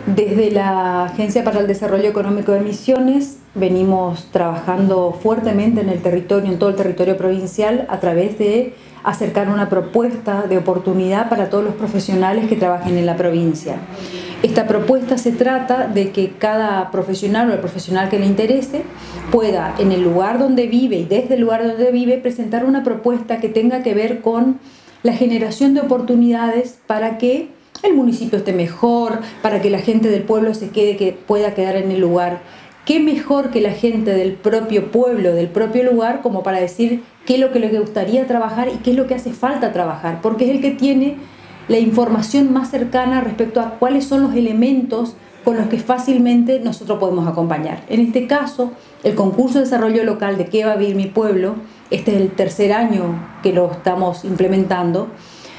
Desde la Agencia para el Desarrollo Económico de Misiones venimos trabajando fuertemente en el territorio, en todo el territorio provincial, a través de acercar una propuesta de oportunidad para todos los profesionales que trabajen en la provincia. Esta propuesta se trata de que cada profesional o el profesional que le interese pueda, en el lugar donde vive y desde el lugar donde vive, presentar una propuesta que tenga que ver con la generación de oportunidades para que el municipio esté mejor, para que la gente del pueblo se quede, que pueda quedar en el lugar. ¿Qué mejor que la gente del propio pueblo, del propio lugar, como para decir qué es lo que le gustaría trabajar y qué es lo que hace falta trabajar? Porque es el que tiene la información más cercana respecto a cuáles son los elementos con los que fácilmente nosotros podemos acompañar. En este caso, el concurso de desarrollo local de ¿Qué va a vivir mi pueblo? Este es el tercer año que lo estamos implementando.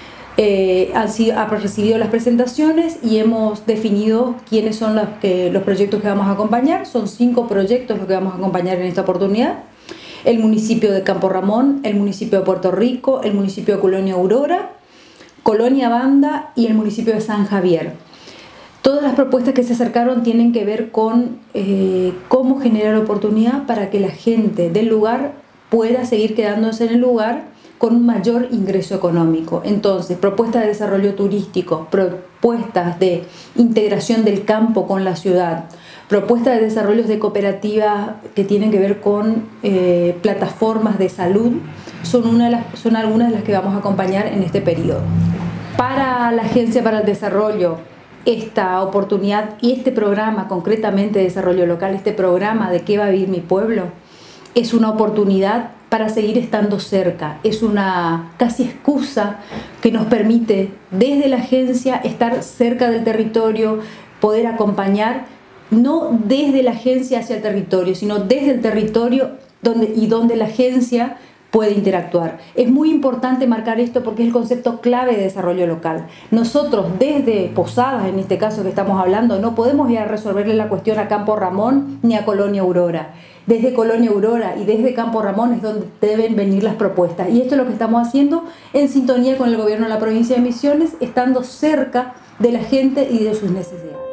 Ha recibido las presentaciones y hemos definido quiénes son los proyectos que vamos a acompañar. Son 5 proyectos los que vamos a acompañar en esta oportunidad: el municipio de Campo Ramón, el municipio de Puerto Rico, el municipio de Colonia Aurora, Colonia Banda y el municipio de San Javier. Todas las propuestas que se acercaron tienen que ver con cómo generar oportunidad para que la gente del lugar pueda seguir quedándose en el lugar con un mayor ingreso económico. Entonces, propuestas de desarrollo turístico, propuestas de integración del campo con la ciudad, propuestas de desarrollos de cooperativas que tienen que ver con plataformas de salud, son algunas de las que vamos a acompañar en este periodo. Para la Agencia para el Desarrollo, esta oportunidad y este programa concretamente de desarrollo local, este programa de ¿Qué va a vivir mi pueblo?, es una oportunidad para seguir estando cerca, es una casi excusa que nos permite desde la agencia estar cerca del territorio, poder acompañar, no desde la agencia hacia el territorio, sino desde el territorio donde la agencia puede interactuar. Es muy importante marcar esto porque es el concepto clave de desarrollo local. Nosotros desde Posadas, en este caso que estamos hablando, no podemos ir a resolverle la cuestión a Campo Ramón ni a Colonia Aurora. Desde Colonia Aurora y desde Campo Ramón es donde deben venir las propuestas. Y esto es lo que estamos haciendo en sintonía con el gobierno de la provincia de Misiones, estando cerca de la gente y de sus necesidades.